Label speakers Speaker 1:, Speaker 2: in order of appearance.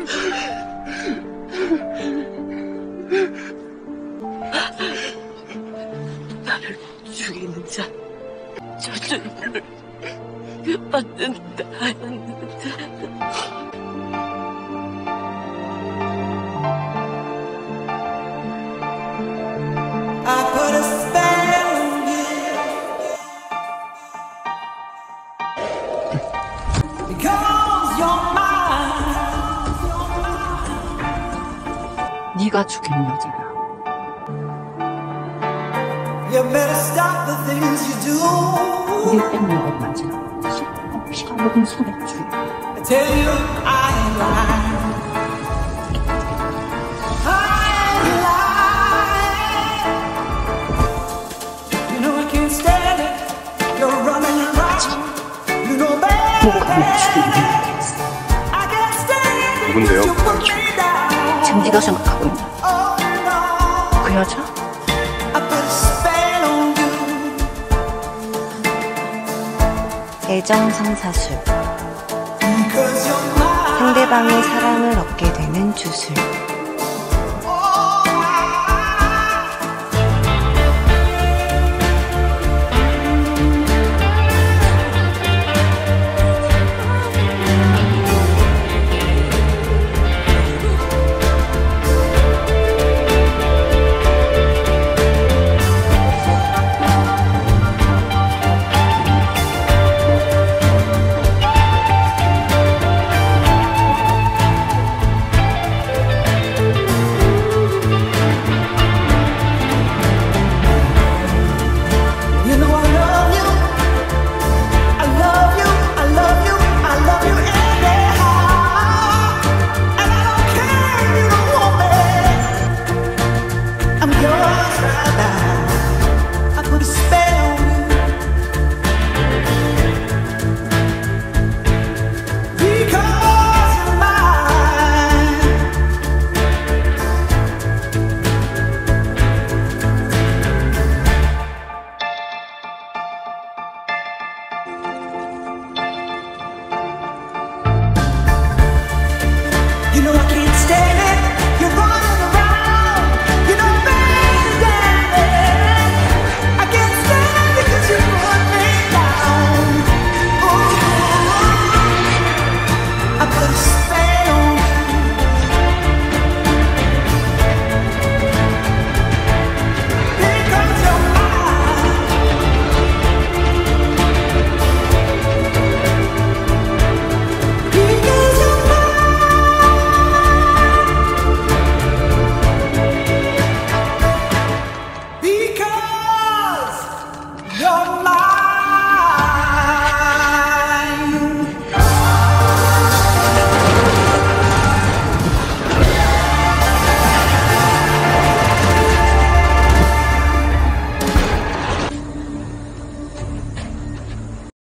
Speaker 1: 나를 죽이는 자, 저주를 받는 나였는데.
Speaker 2: I put a spell on you because you're mine.
Speaker 1: 네가 죽인 여자야.
Speaker 2: You better stop the things you do.
Speaker 1: 네 뺨을 만지는 것이 피가 묻은 손에 쥐.
Speaker 2: I tell you I ain't lying. I ain't lying. You know I can't stand it. You're running around. You know baby I can't stand it.
Speaker 3: 누군데요?
Speaker 2: You put me down.
Speaker 1: 지금 네가 생각하고 있는
Speaker 2: Oh no.
Speaker 1: 그 여자?
Speaker 2: I put a spell on you.
Speaker 4: 애정성사술,
Speaker 2: Because you're mine.
Speaker 4: 상대방의 사랑을 얻게 되는 주술.
Speaker 2: You know I love you. I love you. I love you. I love you anyhow. And I don't care if you don't want me. I'm yours right now. I put a spell on you. Because you're mine. You know I can't stand it. You're running around. You know, baby, I can't stand it 'cause you put me down. Ooh, I put a